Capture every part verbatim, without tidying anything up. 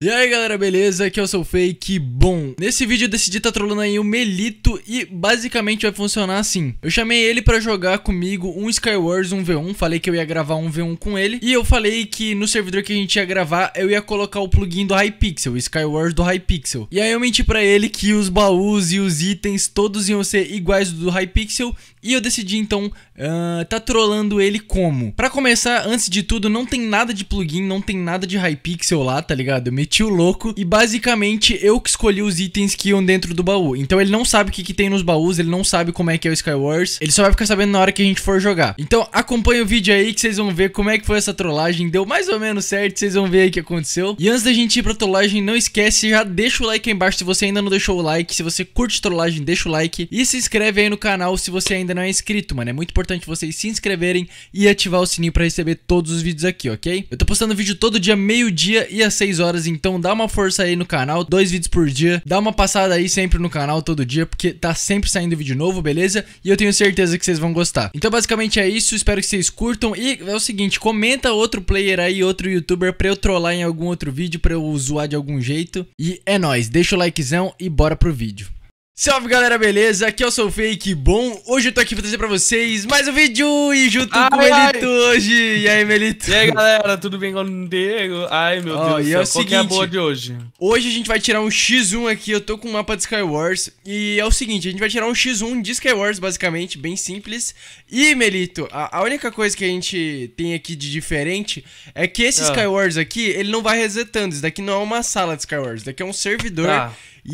E aí galera, beleza? Aqui é o seu Fake. Bom, nesse vídeo eu decidi estar trolando aí o Melito e basicamente vai funcionar assim. Eu chamei ele pra jogar comigo um Skywars um v um, falei que eu ia gravar um v um com ele. E eu falei que no servidor que a gente ia gravar, eu ia colocar o plugin do Hypixel, o Skywars do Hypixel. E aí eu menti pra ele que os baús e os itens todos iam ser iguais do Hypixel. E eu decidi então uh, tá trolando ele como? Pra começar, antes de tudo, não tem nada de plugin, não tem nada de Hypixel lá, tá ligado? Eu meti o louco e basicamente eu que escolhi os itens que iam dentro do baú. Então ele não sabe o que, que tem nos baús, ele não sabe como é que é o Skywars. Ele só vai ficar sabendo na hora que a gente for jogar. Então acompanha o vídeo aí que vocês vão ver como é que foi essa trollagem. Deu mais ou menos certo, vocês vão ver aí o que aconteceu. E antes da gente ir pra trollagem, não esquece, já deixa o like aí embaixo se você ainda não deixou o like. Se você curte trollagem, deixa o like. E se inscreve aí no canal se você ainda não é inscrito, mano. É muito importante vocês se inscreverem e ativar o sininho pra receber todos os vídeos aqui, ok? Eu tô postando vídeo todo dia, meio-dia e às seis horas, então dá uma força aí no canal, dois vídeos por dia. Dá uma passada aí sempre no canal todo dia, porque tá sempre saindo vídeo novo, beleza? E eu tenho certeza que vocês vão gostar. Então basicamente é isso, espero que vocês curtam. E é o seguinte, comenta outro player aí, outro youtuber pra eu trollar em algum outro vídeo, pra eu zoar de algum jeito. E é nóis, deixa o likezão e bora pro vídeo. Salve galera, beleza? Aqui é o seu Fake. Bom, hoje eu tô aqui pra trazer pra vocês mais um vídeo e junto ai, com o Melito ai. hoje. E aí, Melito? E aí galera, tudo bem contigo? Ai meu oh, Deus do céu, é qual seguinte, que é a boa de hoje? Hoje a gente vai tirar um xis um aqui, eu tô com um mapa de Skywars. E é o seguinte, a gente vai tirar um xis um de Skywars basicamente, bem simples. E Melito, a, a única coisa que a gente tem aqui de diferente é que esse ah. Skywars aqui, ele não vai resetando. Isso daqui não é uma sala de Skywars, isso daqui é um servidor. Ah.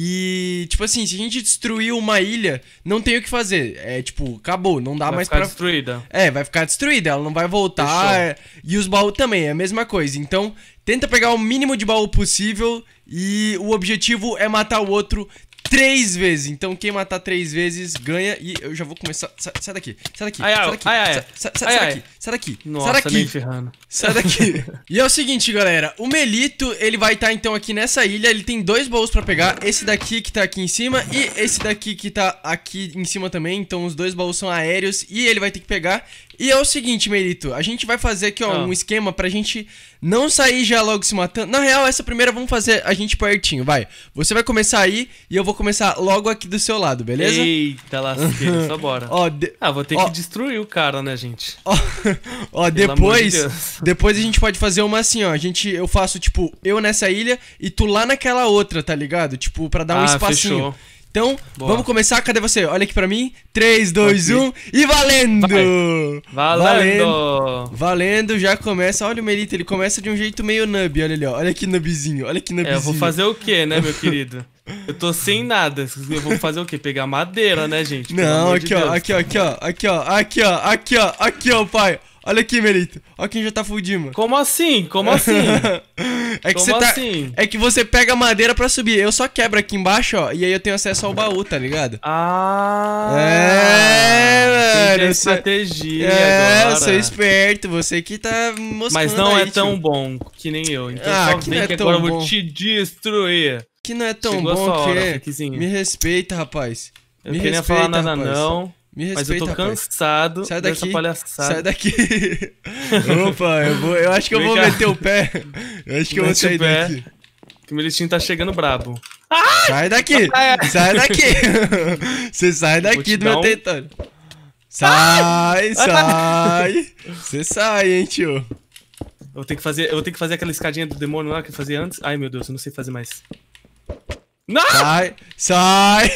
E, tipo assim, se a gente destruir uma ilha, não tem o que fazer. É, tipo, acabou, não dá vai mais pra... pra... Vai ficar destruída. É, vai ficar destruída, ela não vai voltar. É... E os baús também, é a mesma coisa. Então, tenta pegar o mínimo de baú possível. E o objetivo é matar o outro três vezes. Então, quem matar três vezes ganha. E eu já vou começar... Sai, sai daqui, sai daqui, ai, sai daqui, ai, ai, sai, sai, ai, sai ai, daqui, sai daqui, nossa, sai daqui. Nem ferrando. Sai daqui. E é o seguinte, galera, o Melito, ele vai estar então aqui nessa ilha. Ele tem dois baús pra pegar, esse daqui que tá aqui em cima e esse daqui que tá aqui em cima também. Então os dois baús são aéreos e ele vai ter que pegar. E é o seguinte, Melito, a gente vai fazer aqui, ó, ah. um esquema pra gente não sair já logo se matando. Na real, essa primeira vamos fazer a gente pertinho, vai. Você vai começar aí e eu vou começar logo aqui do seu lado, beleza? Eita lasqueira, só bora. Ó, de... Ah, vou ter ó. que destruir o cara, né, gente? Ó, ó depois, de depois a gente pode fazer uma assim, ó. A gente, eu faço, tipo, eu nessa ilha e tu lá naquela outra, tá ligado? Tipo, pra dar um ah, espacinho. Fechou. Então, boa. Vamos começar. Cadê você? Olha aqui pra mim. três, dois, um e valendo! Vai. Valendo! Valendo! Valendo, já começa. Olha o Melito, ele começa de um jeito meio nub. Olha ali, ó. Olha que nubzinho. Olha que nubzinho. É, eu vou fazer o quê, né, meu querido? Eu tô sem nada. Eu vou fazer o quê? Pegar madeira, né, gente? Não, aqui, de ó, aqui, ó, aqui, ó. Aqui, ó. Aqui, ó. Aqui, ó. Aqui, ó, pai. Olha aqui, Melito. Olha quem já tá fudido, mano. Como assim? Como assim? É que Como você tá... assim? É que você pega madeira pra subir. Eu só quebro aqui embaixo, ó. E aí eu tenho acesso ao baú, tá ligado? Ah! É, velho. Estratégia É, agora. eu sou esperto. Você que tá mostrando. Mas não aí, é tão tio. bom que nem eu. Então ah, só que vem não é que tão agora bom. eu vou te destruir. Que não é tão Chegou bom hora, que... Fiquezinho. Me respeita, rapaz. Eu Me não queria respeita, falar nada rapaz. não. Me respeita, mas eu tô rapaz. cansado Sai daqui, dessa palhaçada. Sai daqui. Opa, eu, vou, eu acho que eu vou meter o pé. Eu acho que eu vou sair daqui. Que o Melitinho tá chegando brabo. Sai daqui. Sai daqui. Você sai daqui do meu um... território. Sai, sai. Você sai, hein, tio. Eu vou ter que fazer, eu vou ter que fazer aquela escadinha do demônio lá que eu fazia antes. Ai, meu Deus, eu não sei fazer mais. Não! Sai, sai.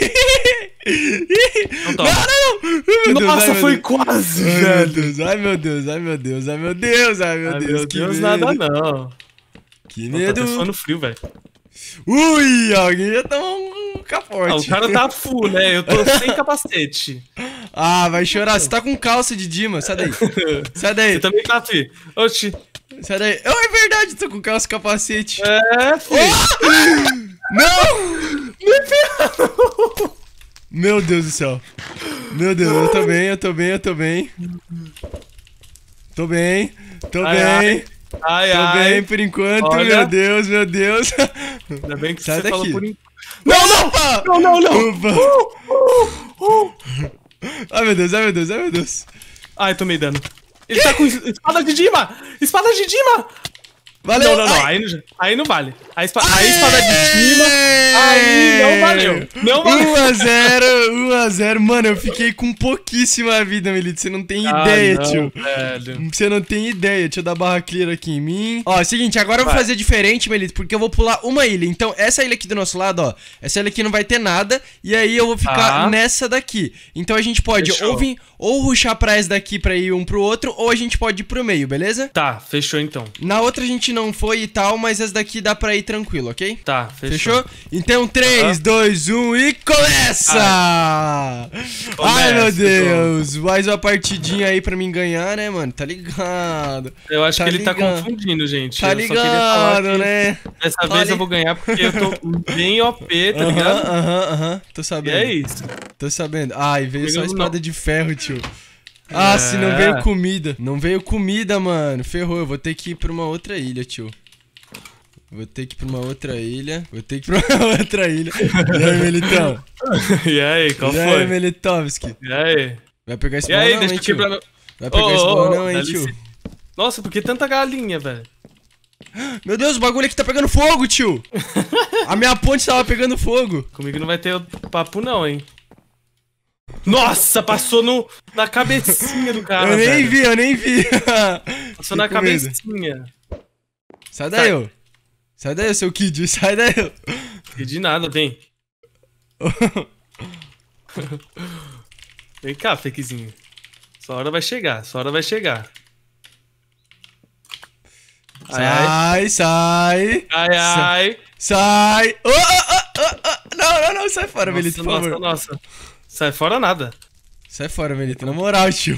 Não, não, não. Deus, nossa, ai, foi Deus. quase, ai, velho. Meu Deus, ai, meu Deus, ai, meu Deus, ai, meu Deus, ai, meu ai, Deus. Meu que Deus, medo. nada não. Que Pô, medo. tá suando frio, velho. Ui, alguém já tomou um capote. Ah, o cara tá full, né? Eu tô sem capacete. Ah, vai chorar. Você tá com calça de Dima. Sai daí. Sai daí. Você também tá, fi. Oxi. Sai daí. Oh, é verdade, tô com calça e capacete. É, fi. Oh! Não! Meu Deus do céu. Meu Deus, eu tô bem, eu tô bem, eu tô bem. Tô bem, tô ai, bem. Ai, tô ai. bem por enquanto, Olha. meu Deus, meu Deus. Ainda bem que sai você daqui. falou por enquanto. Não, não! Opa! Não, não, não! Opa. Uh, uh, uh. Ai, meu Deus, ai, meu Deus, ai, meu Deus. Ai, tomei dano. Ele tá com espada de Dima! Espada de Dima! Valeu! Não, não, não. Aí não, aí não vale. A, espa a espada de cima. Aí não valeu. Não valeu. um a zero, um a zero. Mano, eu fiquei com pouquíssima vida, Melito. Você não tem Ah, ideia, não, tio. velho. Você não tem ideia. Deixa eu dar barra clear aqui em mim. Ó, é o seguinte, agora eu vou Vai. fazer diferente, Melito, porque eu vou pular uma ilha. Então, essa ilha aqui do nosso lado, ó. Essa ilha aqui não vai ter nada. E aí eu vou ficar Tá. nessa daqui. Então a gente pode Fechou. ou vir, ou rushar pra essa daqui pra ir um pro outro, ou a gente pode ir pro meio, beleza? Tá, fechou então. Na outra a gente não foi e tal, mas essa daqui dá pra ir tranquilo, ok? Tá, fechou. Fechou? Então três, dois, um e começa! Ai, meu Deus! Mais uma partidinha aí pra mim ganhar, né, mano? Tá ligado? Eu acho Tá que ele ligado. tá confundindo, gente. Tá Eu só queria falar ligado, que né? Dessa Tá vez li- eu vou ganhar porque eu tô bem O P, tá Aham, ligado? aham, aham. Tô E sabendo. é isso. Tô sabendo. Ai, veio só a Comigo espada não. de ferro, tio. Ah, É. se não veio comida. Não veio comida, mano. Ferrou. Eu vou ter que ir pra uma outra ilha, tio. Vou ter que ir pra uma outra ilha. Vou ter que ir pra uma outra ilha. E aí, Melitão? E aí, qual e aí, foi? Melitovski? E aí? Vai pegar esse E baú aí, não, deixa hein, eu tio? quebrar meu... Vai pegar Ô, esse ô, baú ô, não, hein, dá tio? licença. Nossa, por que tanta galinha, velho? Meu Deus, o bagulho aqui tá pegando fogo, tio. A minha ponte tava pegando fogo. Comigo não vai ter papo não, hein? Nossa, passou no, na cabecinha do cara, eu nem velho. vi, eu nem vi. Passou na Fiquei com medo. cabecinha. Sai daí, ô. Sai daí, seu kid. Sai daí, ô. E de nada, vem. Vem cá, fakezinho. Sua hora vai chegar, sua hora vai chegar. Ai, ai. Sai, sai. Ai, ai. Sai. Oh, oh, oh, oh, oh. Não, não, não. Sai fora, Nossa, Melito, por nossa, favor. nossa. Sai fora nada. Sai fora, Melito. Na moral, tio.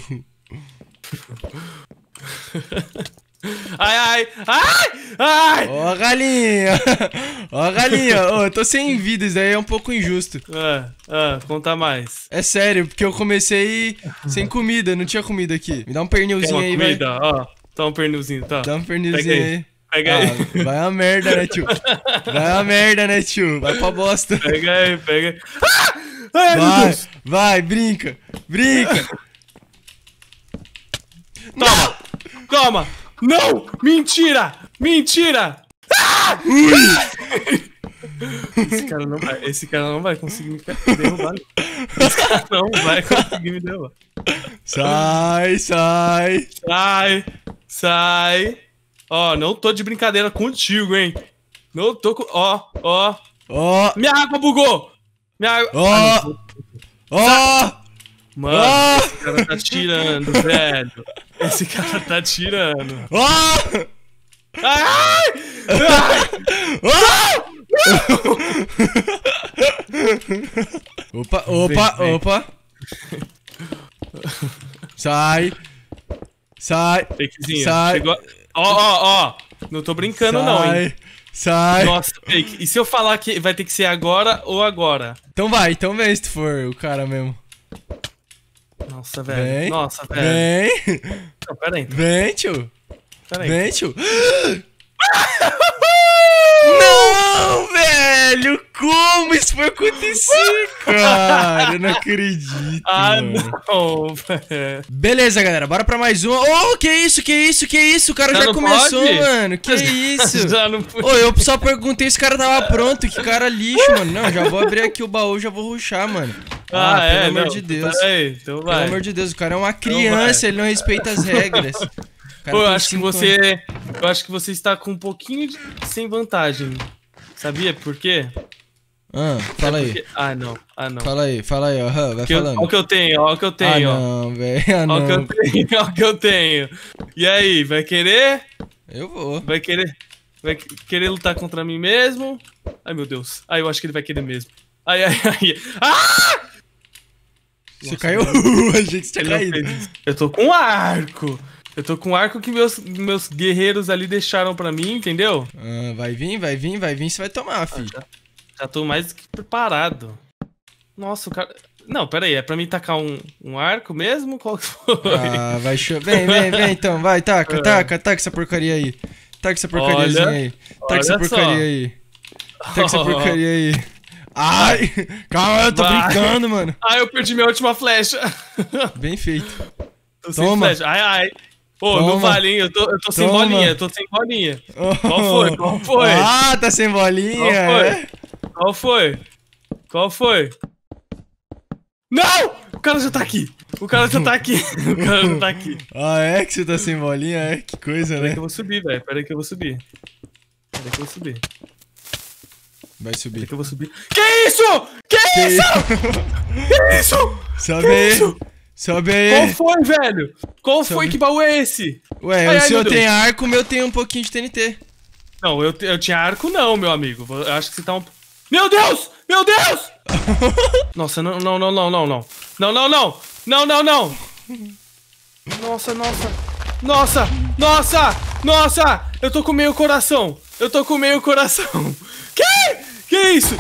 Ai, ai. Ai, ai. Ó a galinha. Ó a galinha. Ô, eu tô sem vida. Isso daí é um pouco injusto. Ah, ah, conta mais. É sério, porque eu comecei sem comida. Não tinha comida aqui. Me dá um Quer pernilzinho uma aí, comida? Ó, toma um pernilzinho, tá? vai. Dá um pernilzinho Pega aí. aí. Pega aí. Ah, vai a merda, né, tio? Vai a merda, né, tio? Vai pra bosta. Pega aí, pega aí. Ah! Ai, meu Vai, Deus. vai, brinca, brinca. Toma! Toma! Não! Mentira! Mentira! Ah! Esse cara não vai, esse cara não vai conseguir me derrubar. Esse cara não vai conseguir me derrubar. Sai, sai. Sai! Sai! Ó, não tô de brincadeira contigo, hein? Não tô com... Ó, ó. Ó, Minha água bugou! Minha água... Ah, não. ó, ó. Mano, Ó. esse cara tá tirando, velho. Esse cara tá tirando. Ó, Ai! Ai! opa, opa, Vem, vem. opa. Sai. Sai. Fakezinho, Sai. chegou... Ó, ó, ó. Não tô brincando não, hein. Sai. Nossa, fake. E se eu falar que vai ter que ser agora ou agora? Então vai, então vem se tu for o cara mesmo. Nossa, velho. Vem. Nossa, velho. Vem. Não, pera aí, Vem, tio. pera aí. Vem, tio. Não, velho! Como isso foi acontecer, cara? Eu não acredito, Ah, mano. não, velho. Beleza, galera, bora pra mais uma. Oh, que isso, que isso, que isso? O cara Já já, não começou, pode? mano. Que isso? Já não fui. Ô, eu só perguntei se o cara tava pronto. Que cara lixo, mano. Não, já vou abrir aqui o baú, já vou rushar, mano. Ah, Ah, é, pelo amor não, de Deus. Pera aí, então vai. Pelo amor de Deus, o cara é uma criança, ele não respeita as regras. O cara Pô, eu tem acho que cinco anos. você. Eu acho que você está com um pouquinho de... sem vantagem. Sabia por quê? Ah, fala aí. Porque... Ah, não. Ah, não. Fala aí, fala aí, ó. Vai Que eu- falando. Olha o que eu tenho, olha o que eu Ah, tenho, ó. não, velho. Ah, Olha o que não. eu tenho, olha o que eu tenho. E aí, vai querer? Eu vou. Vai querer? Vai que- querer lutar contra mim mesmo? Ai, meu Deus. Ai, eu acho que ele vai querer mesmo. Ai, ai, ai. Ah! Você Nossa, caiu? A gente tinha ele não caído. fez isso. Eu tô com um arco. Eu tô com um arco que meus, meus guerreiros ali deixaram pra mim, entendeu? Ah, vai vir, vai vir, vai vir, você vai tomar, filho. Já, já tô mais que preparado. Nossa, o cara... Não, pera aí, é pra mim tacar um, um arco mesmo? Qual que foi? Ah, vai chover. Vem, vem, vem então, vai, taca, É. taca, taca essa porcaria aí. Taca essa porcariazinha Olha, aí. Taca essa olha porcaria só. aí. Taca essa porcaria aí. Ai, calma, eu tô Vai. brincando, mano. Ah, eu perdi minha última flecha. Bem feito. Tô sem Toma. flecha. Ai, ai. Ô, não vale, hein? Eu tô, eu tô sem Toma. bolinha, eu tô sem bolinha. Qual foi? Qual foi? Ah, tá sem bolinha. Qual foi? É? Qual foi? Qual foi? Não! O cara já tá aqui. O cara já tá aqui. O cara já tá aqui. Ah, é que você tá sem bolinha? É, que coisa, Pera aí né? que eu vou subir, velho. Pera aí que eu vou subir. Pera aí que eu vou subir. Vai Pera aí subir. que eu vou subir. Que isso? Que, Que isso? Que isso? Sobe Que aí. isso? Sobe Qual aí. foi, velho? Qual Sobe. foi? Que baú é esse? Ué, Ai, o ai, seu meu Deus. tem arco, o meu tem um pouquinho de T N T. Não, eu, eu tinha arco não, meu amigo. Eu acho que você tá um... Meu Deus! Meu Deus! Nossa, não, não, não, não, não, não. Não, não, não! Não, não, não! Nossa, nossa! Nossa! Nossa! Nossa! Eu tô com meio coração! Eu tô com meio coração! Que? Que isso?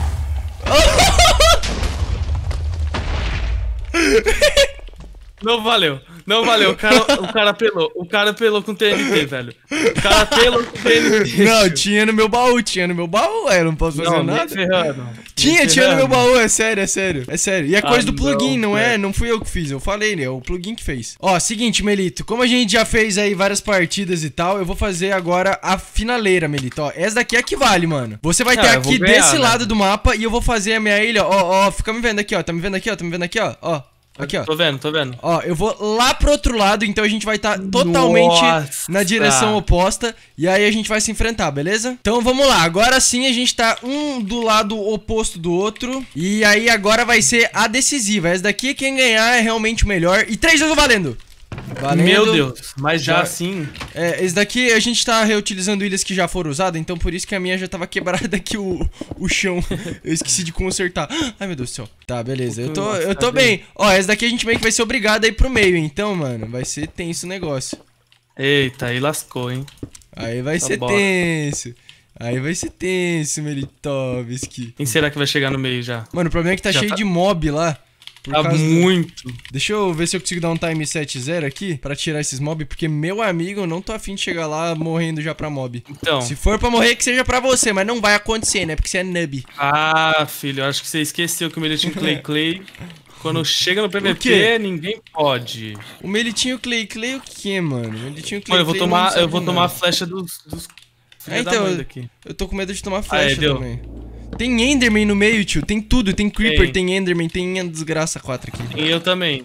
Não valeu, não valeu, o cara, o cara apelou, o cara apelou com T N T, velho. O cara apelou com T N T. Não, tinha no meu baú, tinha no meu baú, ué, eu não posso fazer Não, nada. nem ferrando. Tinha, Nem tinha no meu ferrando. baú, é sério, é sério, é sério. E é Ah, coisa do plugin, não, não, é? velho. Não fui eu que fiz, eu falei, né? É o plugin que fez. Ó, seguinte, Melito, como a gente já fez aí várias partidas e tal, eu vou fazer agora a finaleira, Melito. Ó, essa daqui é a que vale, mano. Você vai Ah, ter eu vou aqui ganhar, desse né? lado do mapa e eu vou fazer a minha ilha, ó, ó, fica me vendo aqui, ó, tá me vendo aqui, ó, tá me vendo aqui, ó, ó. Aqui, ó. Tô vendo, tô vendo. Ó, eu vou lá pro outro lado, então a gente vai estar totalmente Nossa. na direção oposta. E aí a gente vai se enfrentar, beleza? Então vamos lá, agora sim a gente tá um do lado oposto do outro. E aí agora vai ser a decisiva. Essa daqui, quem ganhar é realmente o melhor. E três vezes valendo! Valendo. Meu Deus, mas já Já- assim... É, esse daqui a gente tá reutilizando ilhas que já foram usadas, então por isso que a minha já tava quebrada aqui o, o chão. Eu esqueci de consertar. Ai, meu Deus do céu. Tá, beleza. Eu tô, eu tô bem. Ó, essa daqui a gente meio que vai ser obrigado a ir pro meio, então, mano, vai ser tenso o negócio. Eita, aí lascou, hein? Aí vai Tá ser bom. tenso. Aí vai ser tenso, Melitovski. Quem será que vai chegar no meio já? Mano, o problema é que tá Já cheio tá- de mob lá. Por Tá causa do- muito. Deixa eu ver se eu consigo dar um time set zero aqui pra tirar esses mob, porque, meu amigo, eu não tô afim de chegar lá morrendo já pra mob. Então. Se for pra morrer, que seja pra você, mas não vai acontecer, né? Porque você é nub. Ah, filho, eu acho que você esqueceu que o Melitinho Clay Clay, quando chega no quê? P V P, ninguém pode. O Melitinho Clay Clay o quê, mano? O Melitinho Clay Mano, eu vou Clay tomar, não sabe eu vou tomar a nada. flecha dos, dos filha É, da então, mãe eu, daqui. eu tô com medo de tomar flecha deu. também. Tem Enderman no meio, tio. Tem tudo. Tem Creeper, Tem. tem Enderman, tem a desgraça quatro aqui. E eu também.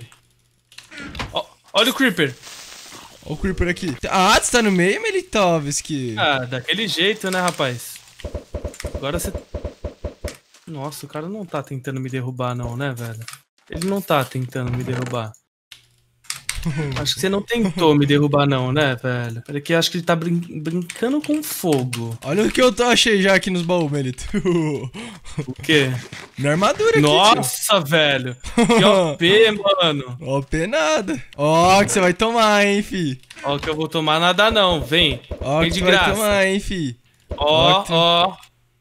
Ó, olha o Creeper. Ó o Creeper aqui. Ah, você tá no meio, Melitovski? Ah, daquele jeito, né, rapaz? Agora você... Nossa, o cara não tá tentando me derrubar não, né, velho? Ele não tá tentando me derrubar. Acho que você não tentou me derrubar não, né, velho? Peraí que eu acho que ele tá brin- brincando com fogo. Olha o que eu tô, achei já aqui nos baús, Melito. O quê? Minha armadura aqui, tio. Nossa, velho. Que O P, mano. Ó, P nada. Ó, que você vai tomar, hein, fi. Ó, que eu vou tomar nada não. Vem. Ó, Vem que de você vai graça. tomar, hein, fi. Ó, Ó, que- ó.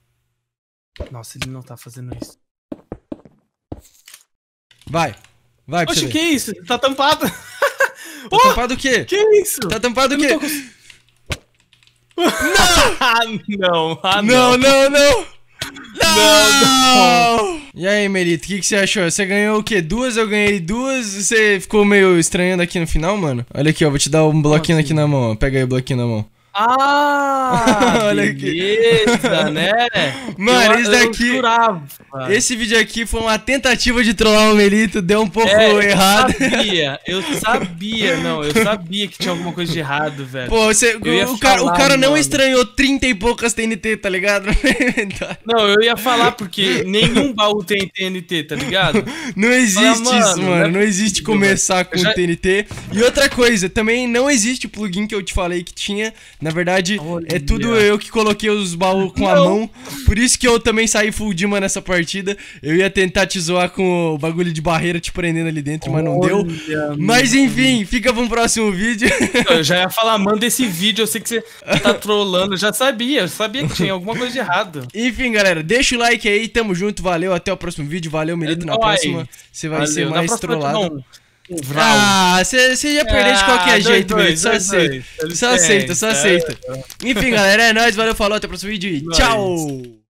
Nossa, ele não tá fazendo isso. Vai. Vai pra Oxe, você que ver. isso? Tá tampado. Tá tampado o quê? Que isso? Tá tampado o Eu quê? não tô Ah, não. Ah, Não, não. não, não. Não, não. E aí, Melito, o que, que você achou? Você ganhou o quê? Duas? Eu ganhei duas. Você ficou meio estranhando aqui no final, mano? Olha aqui, ó. Vou te dar um bloquinho assim? aqui na mão, ó. Pega aí o bloquinho na mão. Ah, Olha aqui. beleza, né? Mano, Eu- isso eu daqui- jurava. Esse vídeo aqui foi uma tentativa de trollar o Melito, deu um pouco É, errado. Eu sabia, eu sabia, não, eu sabia que tinha alguma coisa de errado, velho. Pô, você, Eu ia o, cara, o falar, cara não mano. estranhou trinta e poucas T N T, tá ligado? Não, eu ia falar porque nenhum baú tem T N T, tá ligado? Não existe Ah, isso, mano, mano. não Não é existe possível, começar velho. com Eu já- T N T. E outra coisa, também não existe o plugin que eu te falei que tinha. Na verdade, Olha. é tudo eu que coloquei os baús com a Não. mão. Por isso que eu também saí full Dima nessa partida. Eu ia tentar te zoar com o bagulho de barreira te prendendo ali dentro, mas não deu. Olha, Mas enfim, fica pra um próximo vídeo. Eu já ia falar, manda esse vídeo, eu sei que você tá trolando, eu já sabia, eu sabia que tinha alguma coisa de errado. Enfim, galera, deixa o like aí, tamo junto, valeu, até o próximo vídeo, valeu, Melito, na nóis. próxima você vai Valeu, ser na mais próxima eu te trollado. dou um- um vral. Ah, você ia perder de Ah, qualquer dois, jeito, dois, Melito, só dois, aceita. dois, Só aceita, só licença. aceita. Enfim, galera, é nóis, valeu, falou, até o próximo vídeo e Nóis. tchau!